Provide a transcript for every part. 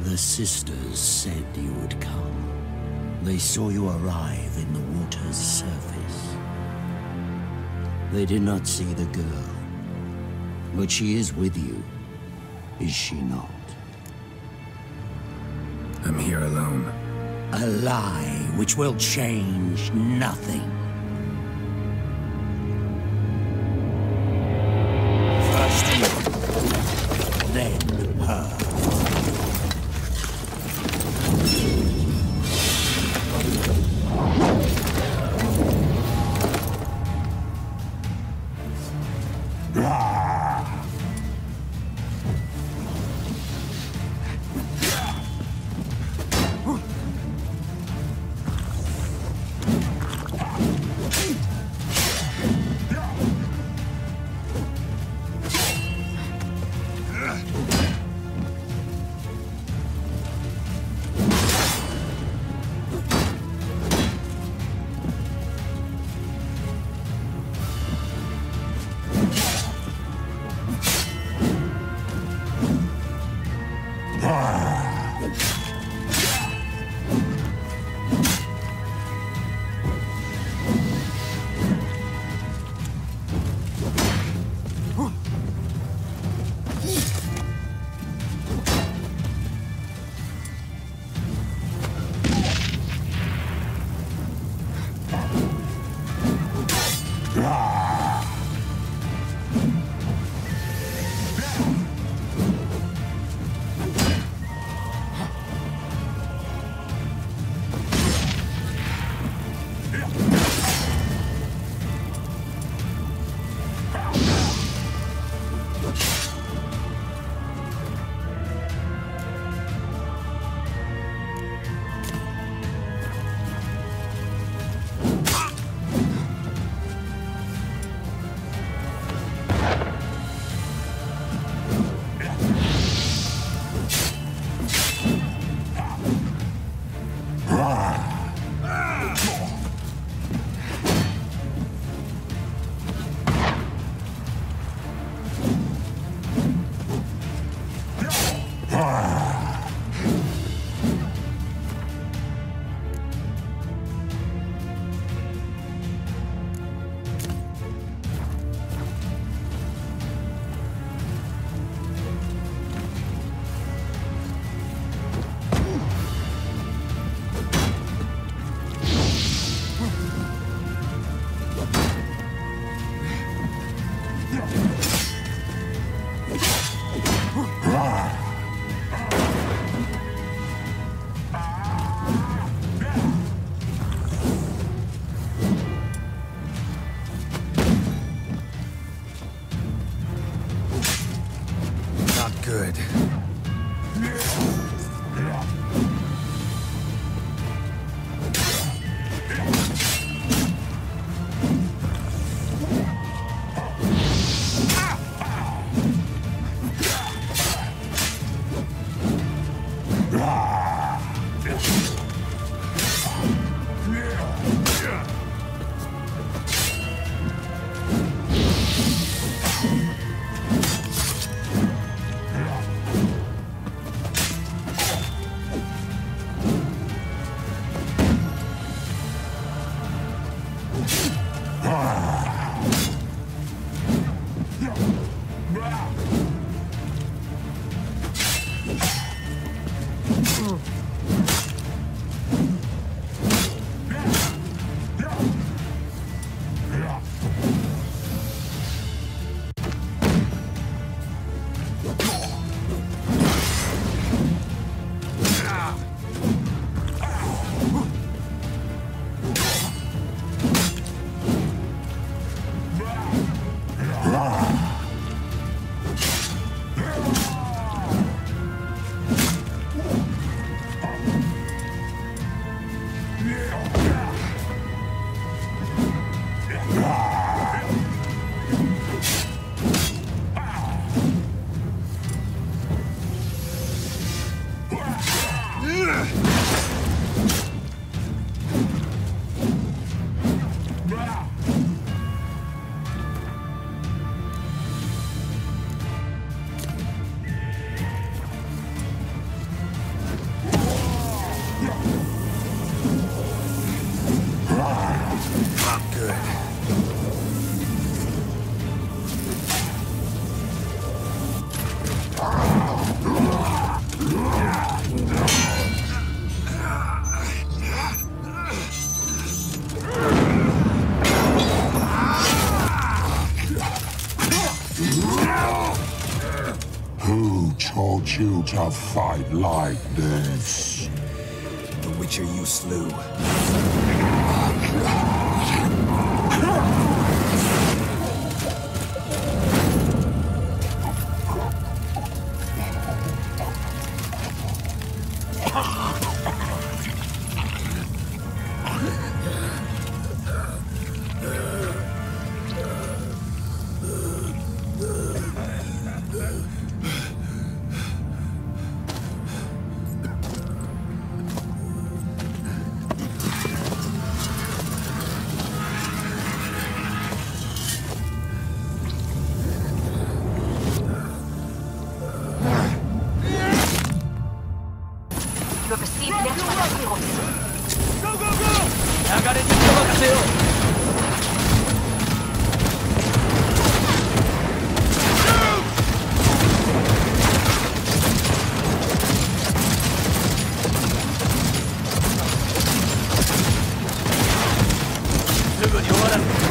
The sisters said you would come. They saw you arrive in the water's surface. They did not see the girl, but she is with you, is she not? I'm here alone. A lie which will change nothing. First you, then her. Good. told you to fight like this? The Witcher you slew. You have received the extra force. Go, go, go! 流れに任せよう。すぐに終わらせ。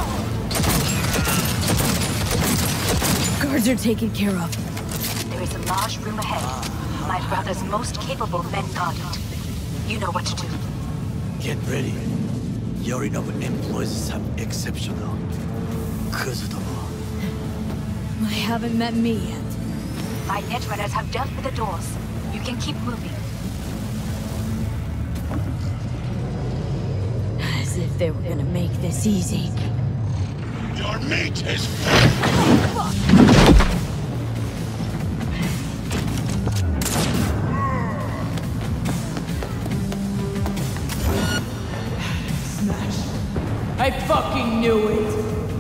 Guards are taken care of. There is a large room ahead. My brother's most capable men guard it. You know what to do. Get ready. Yorinobu employs some exceptional. Kuzutomo. I haven't met me yet. My netrunners have dealt with the doors. You can keep moving. As if they were gonna make this easy. Your meat is I fucking knew it!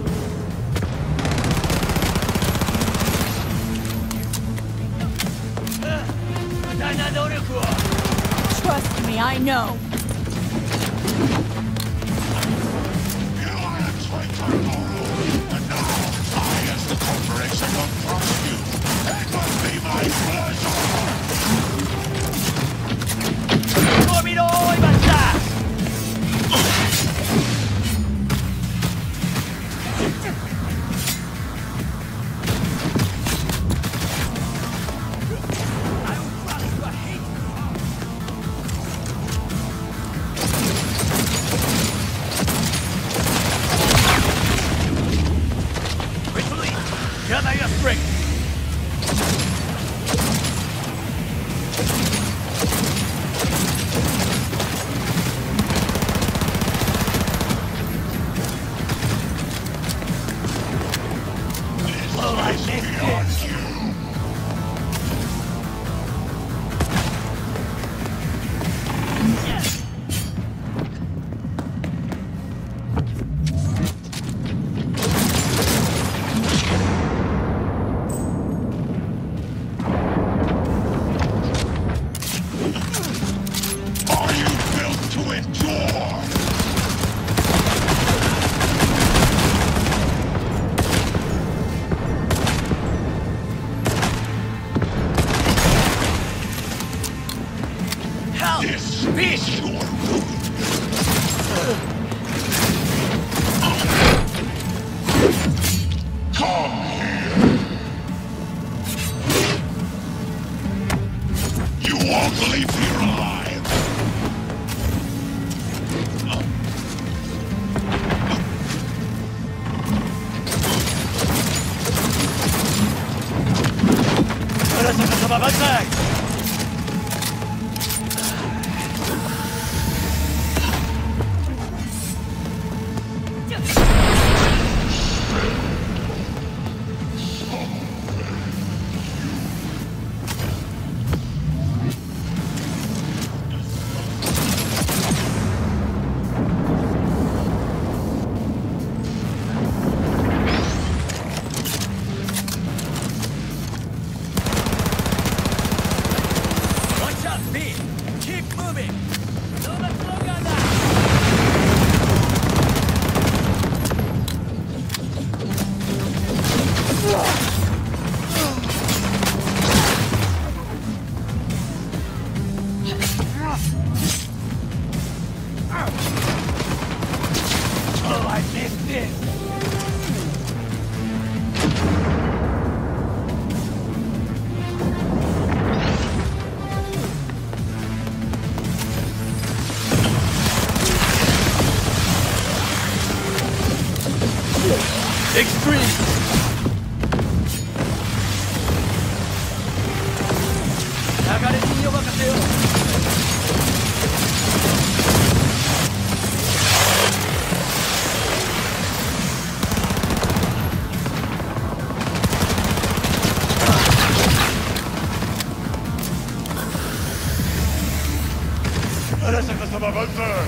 Trust me, I know. You are a traitor, Noru. And now, I, as the corporation, approach you. It must be my pleasure! ゴミの追いました。Gather your strength. Are you built to endure? Help! This is your ruin. Come here. You won't leave here alive. some Avenger!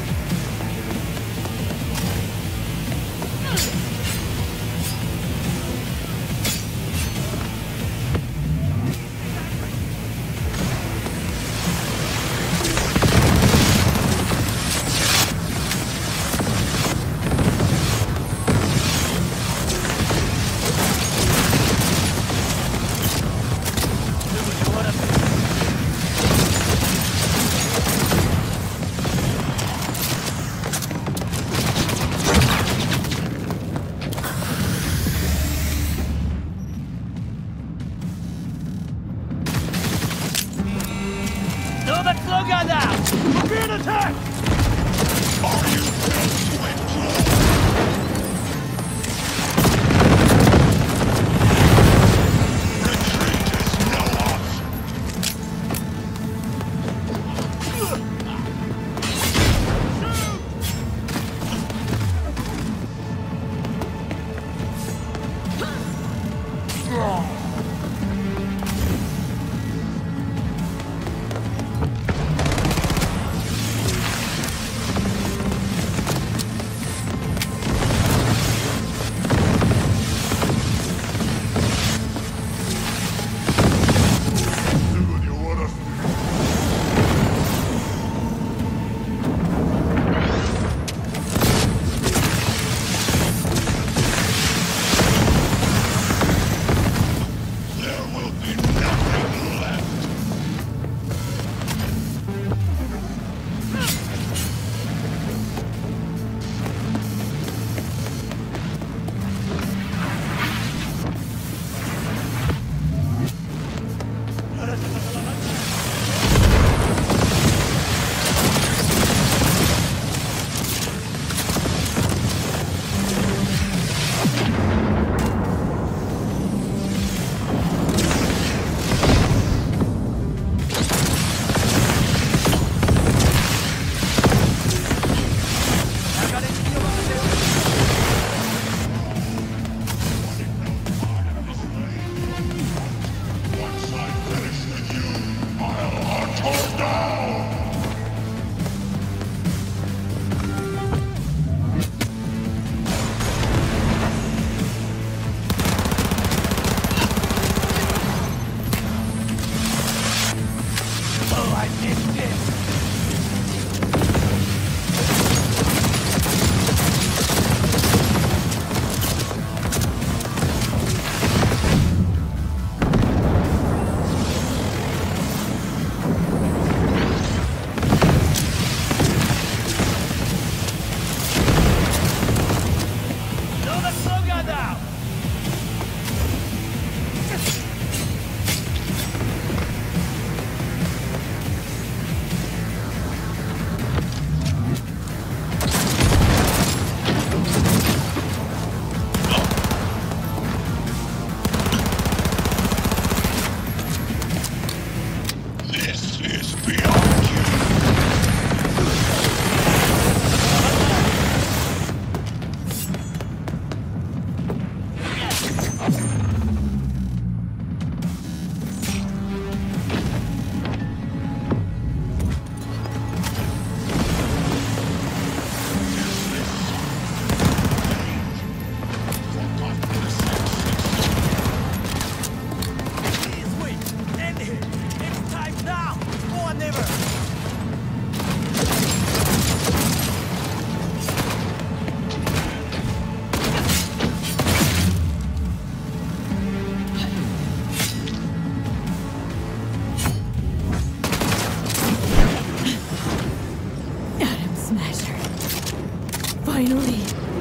Finally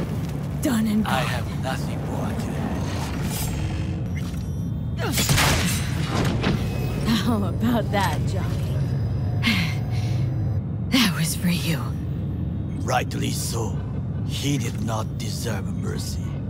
done and gone. I have nothing more to add. How about that, Johnny? That was for you. Rightly so. He did not deserve mercy.